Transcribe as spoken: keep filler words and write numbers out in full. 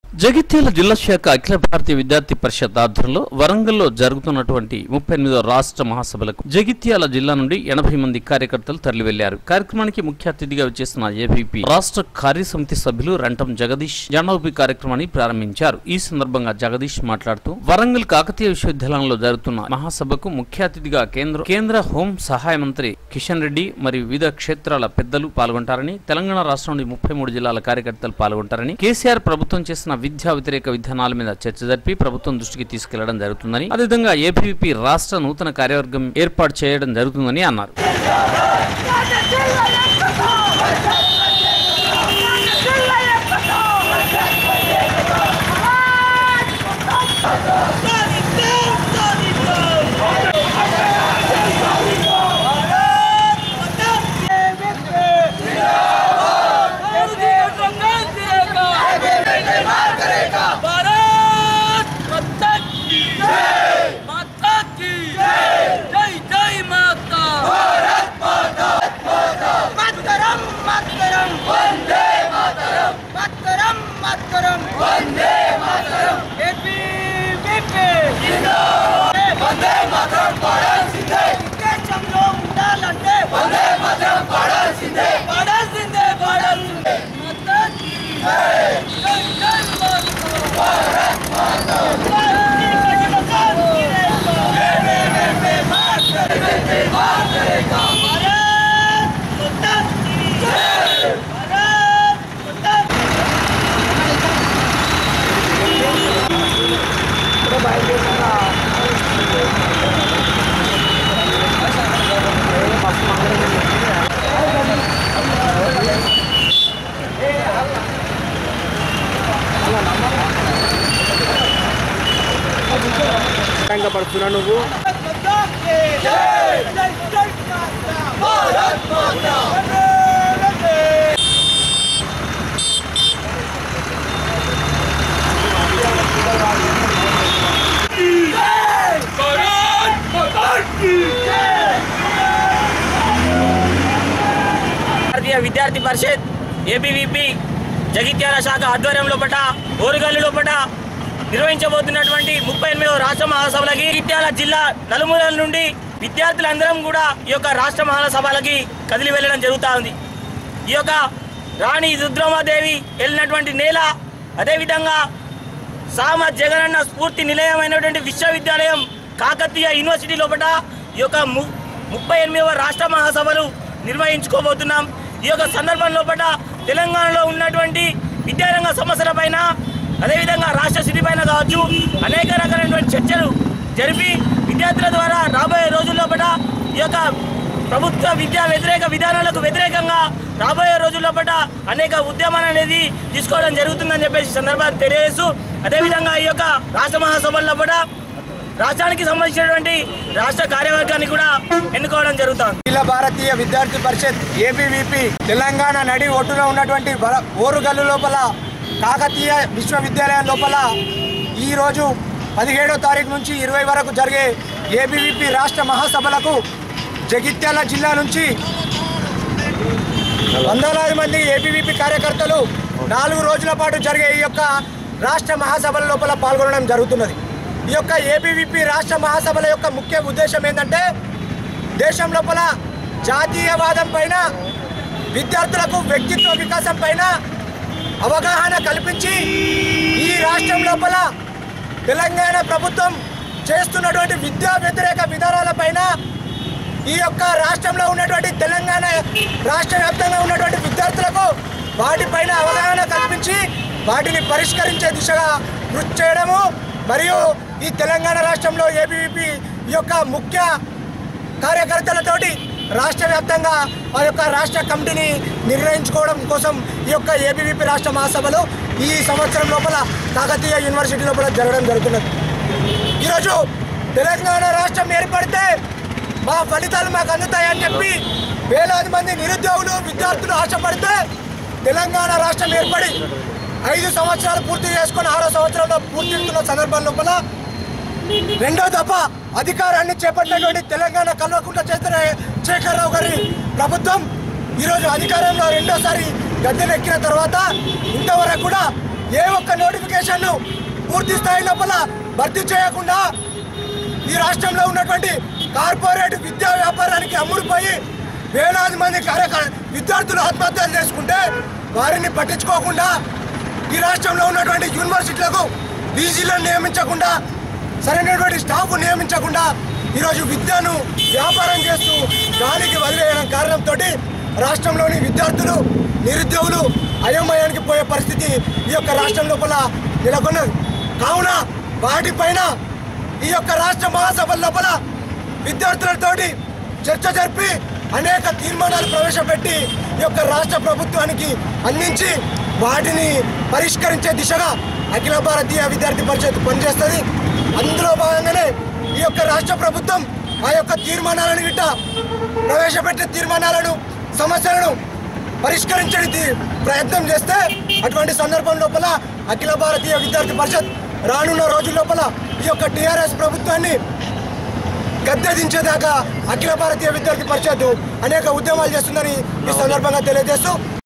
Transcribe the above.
జగిత్యాల జిల్లా శాఖ అఖిల భారతీయ విద్యార్థి పరిషత్ ఆధ్వర్యంలో వరంగల్లో జరుగుతున్నటువంటి ముప్పై ఎనిమిదో రాష్ట్ర మహాసభలకు జగిత్యాల జిల్లా నుండి ఎనభై మంది కార్యకర్తలు తరలి వెళ్లారు. కార్యక్రమానికి ముఖ్య అతిథిగా వచ్చేసిన ఏబీపీ రాష్ట్ర కార్యసమితి సభ్యులు రంటం జగదీష్ జెండాఊపి కార్యక్రమాన్ని ప్రారంభించారు. ఈ సందర్భంగా జగదీష్ మాట్లాడుతూ వరంగల్ కాకతీయ విశ్వవిద్యాలయంలో జరుగుతున్న మహాసభకు ముఖ్య అతిథిగా కేంద్ర కేంద్ర హోం సహాయ మంత్రి కిషన్ రెడ్డి మరియు వివిధ క్షేత్రాల పెద్దలు పాల్గొంటారని, తెలంగాణ రాష్ట్రం నుండి ముప్పై మూడు జిల్లాల కార్యకర్తలు పాల్గొంటారని, కేసీఆర్ ప్రభుత్వం చేసిన విద్యా వ్యతిరేక విధానాల మీద చర్చ జరిపి ప్రభుత్వం దృష్టికి తీసుకెళ్లడం జరుగుతుందని, అదేవిధంగా ఏబీవీపీ రాష్ట్ర నూతన కార్యవర్గం ఏర్పాటు చేయడం జరుగుతుందని అన్నారు. పడుతున్నా నువ్వు భారతీయ విద్యార్థి పరిషత్ ఏబీవీపీ జగిత్యాల శాఖ ఆధ్వర్యంలో పట ఓరుగల్లులో పట నిర్వహించబోతున్నటువంటి ముప్పై ఎనిమిదవ రాష్ట్ర మహాసభలకి జగిత్యాల జిల్లా నలుమూలల నుండి విద్యార్థులందరం కూడా ఈ యొక్క రాష్ట్ర మహాసభలకి కదిలి వెళ్ళడం జరుగుతూ ఉంది. ఈ యొక్క రాణి రుద్రమాదేవి వెళ్ళినటువంటి నేల, అదేవిధంగా సామ జగనన్న స్ఫూర్తి నిలయమైనటువంటి విశ్వవిద్యాలయం కాకతీయ యూనివర్సిటీ లోపల ఈ యొక్క ముప్పై ఎనిమిదవ రాష్ట్ర మహాసభలు నిర్వహించుకోబోతున్నాం. ఈ యొక్క సందర్భం లోపల తెలంగాణలో ఉన్నటువంటి విద్యారంగ సమస్యల పైన, అదేవిధంగా రాష్ట్ర స్థితి పైన కావచ్చు అనేక రకాలైనటువంటి చర్చలు జరిపి విద్యార్థుల ద్వారా రాబోయే రోజుల్లో పట ఈ యొక్క ప్రభుత్వ విద్యా వ్యతిరేక విధానాలకు వ్యతిరేకంగా రాబోయే రోజుల్లో పట అనేక ఉద్యమాలు అనేది తీసుకోవడం జరుగుతుందని చెప్పేసి సందర్భాన్ని తెలియజేస్తూ, అదేవిధంగా ఈ యొక్క రాష్ట్ర మహాసభల్లో పట రాష్ట్రానికి సంబంధించినటువంటి రాష్ట్ర కార్యవర్గాన్ని కూడా ఎన్నుకోవడం జరుగుతుంది. అఖిల భారతీయ విద్యార్థి పరిషత్ ఏబీవీపీ తెలంగాణ నడి ఒడ్డున ఉన్నటువంటి ఓరుగల్లు లోపల కాకతీయ విశ్వవిద్యాలయం లోపల ఈరోజు పదిహేడో తారీఖు నుంచి ఇరవై వరకు జరిగే ఏబీవీపీ రాష్ట్ర మహాసభలకు జగిత్యాల జిల్లా నుంచి వందలాది మంది ఏబీవీపీ కార్యకర్తలు నాలుగు రోజుల పాటు జరిగే ఈ యొక్క రాష్ట్ర మహాసభల లోపల పాల్గొనడం జరుగుతున్నది. ఈ యొక్క ఏబీవీపీ రాష్ట్ర మహాసభల యొక్క ముఖ్య ఉద్దేశం ఏంటంటే దేశం లోపల జాతీయవాదం పైన, విద్యార్థులకు వ్యక్తిత్వ వికాసం పైన అవగాహన కల్పించి ఈ రాష్ట్రం లోపల తెలంగాణ ప్రభుత్వం చేస్తున్నటువంటి విద్యా వ్యతిరేక విధానాలపైన, ఈ యొక్క రాష్ట్రంలో ఉన్నటువంటి తెలంగాణ రాష్ట్ర వ్యాప్తంగా ఉన్నటువంటి విద్యార్థులకు వాటిపైన అవగాహన కల్పించి వాటిని పరిష్కరించే దిశగా కృషి చేయడము, మరియు ఈ తెలంగాణ రాష్ట్రంలో ఏబీవీపీ ఈ యొక్క ముఖ్య కార్యకర్తలతోటి రాష్ట్ర వ్యాప్తంగా ఆ యొక్క రాష్ట్ర కమిటీని నిర్ణయించుకోవడం కోసం ఈ యొక్క ఏబీవీపీ రాష్ట్ర మహాసభలు ఈ సంవత్సరం లోపల కాకతీయ యూనివర్సిటీ లోపల జరగడం జరుగుతున్నది. ఈరోజు తెలంగాణ రాష్ట్రం ఏర్పడితే మా ఫలితాలు మాకు అందుతాయని చెప్పి వేలాది మంది నిరుద్యోగులు విద్యార్థులు ఆశపడితే, తెలంగాణ రాష్ట్రం ఏర్పడి ఐదు సంవత్సరాలు పూర్తి చేసుకుని ఆరో సంవత్సరంలో పూర్తిస్తున్న సందర్భం లోపల రెండో దఫ అధికారాన్ని చేపట్టినటువంటి తెలంగాణ కల్వకుంట్ల చంద్రశేఖరరావు గారి ప్రభుత్వం ఈరోజు అధికారంలో రెండోసారి గద్దెనెక్కిన తర్వాత ఇంతవరకు కూడా ఏ ఒక్క నోటిఫికేషన్ను పూర్తి స్థాయి లోపల భర్తీ చేయకుండా ఈ రాష్ట్రంలో ఉన్నటువంటి కార్పొరేట్ విద్యా వ్యాపారానికి అమ్ముడుపోయి వేలాది మంది కార్యక విద్యార్థులు ఆత్మహత్యలు చేసుకుంటే వారిని పట్టించుకోకుండా ఈ రాష్ట్రంలో ఉన్నటువంటి యూనివర్సిటీలకు పీజీలను నియమించకుండా సరైనటువంటి స్టాఫ్ నియమించకుండా ఈరోజు విద్యను వ్యాపారం చేస్తూ గాలికి వదిలేయడం కారణంతో రాష్ట్రంలోని విద్యార్థులు నిరుద్యోగులు అయోమయానికి పోయే పరిస్థితి ఈ యొక్క రాష్ట్రం లోపల నెలకొన్నది. కావున వాటిపైన ఈ యొక్క రాష్ట్ర మహాసభల లోపల విద్యార్థులతోటి చర్చ జరిపి అనేక తీర్మానాలు ప్రవేశపెట్టి ఈ యొక్క రాష్ట్ర ప్రభుత్వానికి అందించి వాటిని పరిష్కరించే దిశగా అఖిల భారతీయ విద్యార్థి పరిషత్ పనిచేస్తుంది. అందులో భాగంగానే ఈ యొక్క రాష్ట్ర ప్రభుత్వం ఆ యొక్క తీర్మానాలను గిట్ట ప్రవేశపెట్టే తీర్మానాలను సమస్యలను పరిష్కరించడానికి ప్రయత్నం చేస్తే అటువంటి సందర్భం లోపల అఖిల భారతీయ విద్యార్థి పరిషత్ రానున్న రోజుల లోపల ఈ యొక్క టీఆర్ఎస్ ప్రభుత్వాన్ని గద్దెదించేదాకా అఖిల భారతీయ విద్యార్థి పరిషత్ అనేక ఉద్యమాలు చేస్తుందని ఈ సందర్భంగా తెలియజేస్తూ